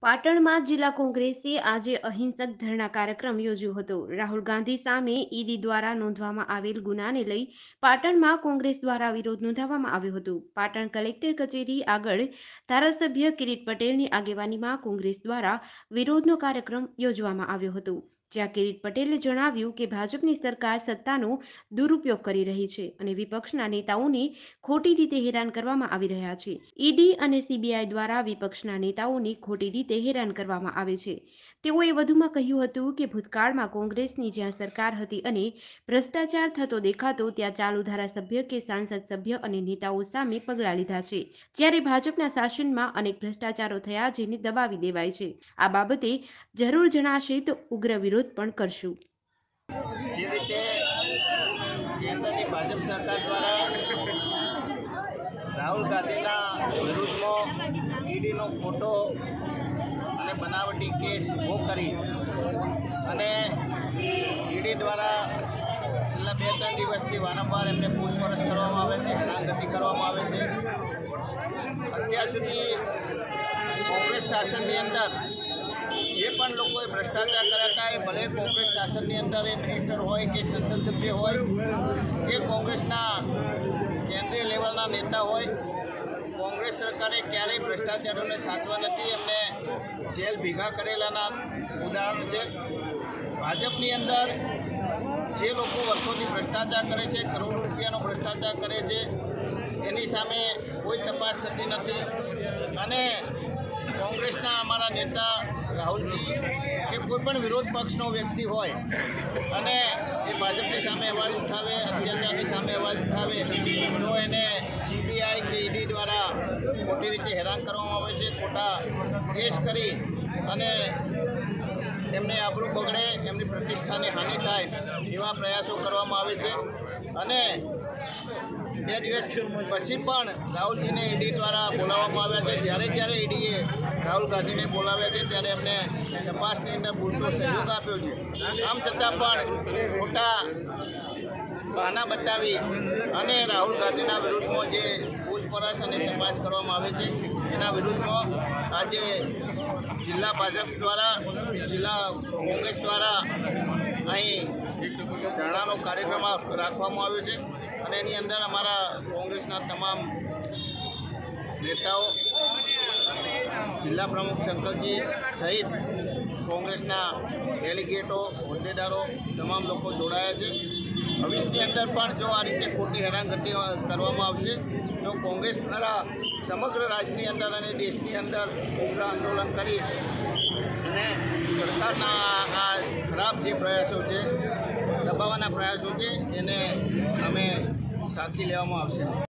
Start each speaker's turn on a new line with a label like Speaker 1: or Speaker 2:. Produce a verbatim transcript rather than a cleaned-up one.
Speaker 1: પાટણમાં જિલ્લા કોંગ્રેસે આજે અહિંસક ધરણા કાર્યક્રમ યોજ્યો હતો। રાહુલ ગાંધી સામે ઈડી દ્વારા નોંધવામાં આવેલ ગુનાને લઈ પાટણમાં કોંગ્રેસ દ્વારા વિરોધ નોંધાવવામાં આવ્યો હતો। પાટણ કલેક્ટર કચેરી આગળ ધારાસભ્ય કિરીટ પટેલની આગેવાનીમાં કોંગ્રેસ દ્વારા વિરોધનો કાર્યક્રમ યોજવામાં આવ્યો હતો, જ્યાં કિરીટ પટેલે જણાવ્યું કે ભાજપની સરકાર સત્તાનો દુરુપયોગ કરી રહી છે અને વિપક્ષના નેતાઓને ખોટી રીતે હેરાન કરવામાં આવી રહ્યા છે। ઈડી અને સીબીઆઈ દ્વારા વિપક્ષના નેતાઓને ખોટી રીતે હેરાન કરવામાં આવે છે। તેઓએ વધુમાં કહ્યું હતું કે ભૂતકાળમાં કોંગ્રેસની જ્યાં સરકાર હતી અને ભ્રષ્ટાચાર થતો દેખાતો ત્યાં ચાલુ ધારાસભ્ય કે સાંસદ સભ્ય અને નેતાઓ સામે પગલાં લીધા છે, જ્યારે ભાજપના શાસનમાં અનેક ભ્રષ્ટાચારો થયા જેને દબાવી દેવાય છે। આ બાબતે જરૂર જણાશે તો ઉગ્ર વિરોધ પણ કરશું।
Speaker 2: જે રીતે કેન્દ્રની ભાજપ સરકાર દ્વારા રાહુલ ગાંધીના વિરુદ્ધમાં ઈડીનો ખોટો અને બનાવટી કેસ ઊભો કરી અને ઈડી દ્વારા છેલ્લા બે ત્રણ દિવસથી વારંવાર એમને પૂછપરછ કરવામાં આવે છે, હેરાનગતિ કરવામાં આવે છે। અત્યાર સુધી કોંગ્રેસ શાસનની અંદર જે પણ લોકોએ ભ્રષ્ટાચાર કર્યા હતા એ ભલે કોંગ્રેસ શાસનની અંદર એ મિનિસ્ટર હોય કે સંસદ સભ્ય હોય કે કોંગ્રેસના કેન્દ્રીય લેવલના નેતા હોય, કોંગ્રેસ સરકારે ક્યારેય ભ્રષ્ટાચારોને સાચવા નથી, એમને જેલ ભેગા કરેલાના ઉદાહરણ છે। ભાજપની અંદર જે લોકો વર્ષોથી ભ્રષ્ટાચાર કરે છે, કરોડો રૂપિયાનો ભ્રષ્ટાચાર કરે છે, એની સામે કોઈ તપાસ થતી નથી અને કોંગ્રેસના અમારા નેતા રાહુલજી કે કોઈ પણ વિરોધ પક્ષનો વ્યક્તિ હોય અને એ ભાજપની સામે અવાજ ઉઠાવે, અત્યાચારની સામે અવાજ ઉઠાવે તો એને સીબીઆઈ કે ઈડી દ્વારા ખોટી રીતે હેરાન કરવામાં આવે છે, ખોટા કેસ કરી અને એમને આબરૂ બગડે, એમની પ્રતિષ્ઠાને હાનિ થાય એવા પ્રયાસો કરવામાં આવે છે અને બે દિવસ પછી પણ રાહુલજીને ઈડી દ્વારા બોલાવવામાં આવ્યા છે। જ્યારે જ્યારે ઈડીએ રાહુલ ગાંધીને બોલાવ્યા છે ત્યારે એમને તપાસની અંદર પૂરતો સહયોગ આપ્યો છે। આમ છતાં પણ ખોટા બહાના બતાવી અને રાહુલ ગાંધીના વિરુદ્ધમાં જે પૂછપરછ અને તપાસ કરવામાં આવે છે એના વિરુદ્ધમાં આજે જિલ્લા ભાજપ દ્વારા, જિલ્લા કોંગ્રેસ દ્વારા અહીં ધરણાનો કાર્યક્રમ રાખવામાં આવ્યો છે અને એની અંદર અમારા કોંગ્રેસના તમામ નેતાઓ, જિલ્લા પ્રમુખ શંકરજી સહિત કોંગ્રેસના ડેલિગેટો, હોદ્દેદારો તમામ લોકો જોડાયા છે। ભવિષ્યની અંદર પણ જો આ રીતે ખોટી હેરાનગતિ કરવામાં આવશે તો કોંગ્રેસ દ્વારા સમગ્ર રાજ્યની અંદર અને દેશની અંદર ઉગ્ર આંદોલન કરી અને સરકારના આ ખરાબ જે પ્રયાસો છે, દબાવવાના પ્રયાસો છે એને અમે સાંખી લેવામાં આવશે।